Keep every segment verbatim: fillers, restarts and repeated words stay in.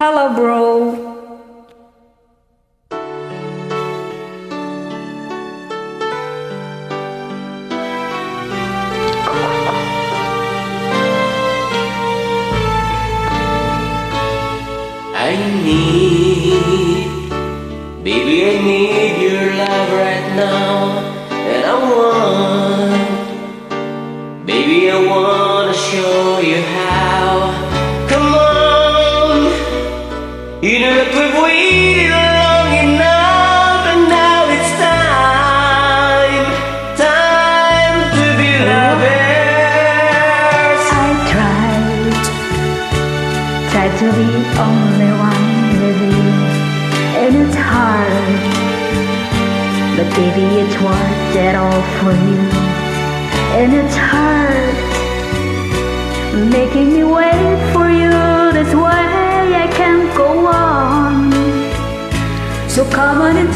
Hello, bro. I need, baby, I need your love right now. And I want, baby, I wanna show you how. Come on, you know that we've waited long enough, and now it's time, time to be lovers. I tried, tried to be only one with you, and it's hard, but baby, it's worth it all for you. And it's hard making me wait for you. This way I can't go on. So come on and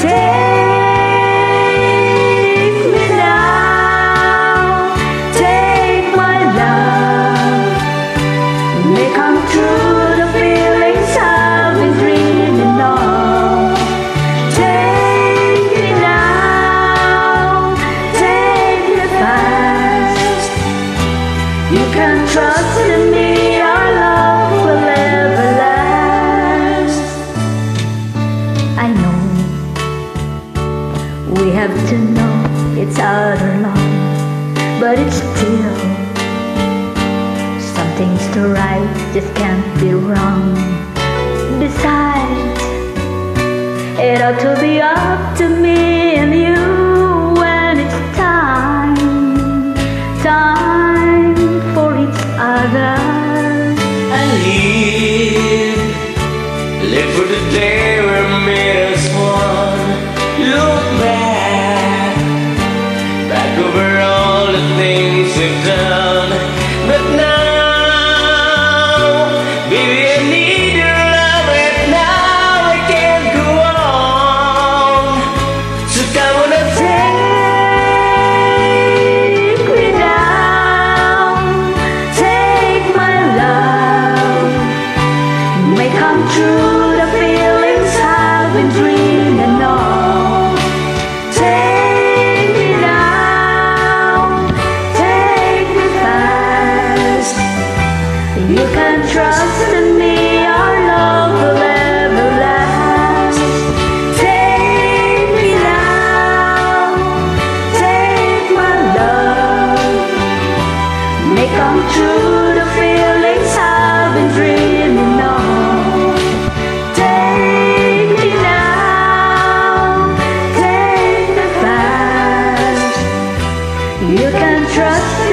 take me now. Take my love, make come true the feelings I've been dreaming of. Take me now, take me fast. You can trust in me, our love will ever last. I know we have to know it's our love, but it's still some things to right just can't be wrong. Besides, it ought to be up to me and you when it's time, time for each other. I live, live for the day we made us one. Look back, back over all the things we've done. But now, baby, I need your love right now. I can't go on. So come on and Take me down, take my love, make come true the feelings I've been dreaming of. Take me down, take me fast. You can trust in me, our love will ever last. Take me down, take my love, make come true the feelings I've been dreaming of. Take me now, take me fast. You can trust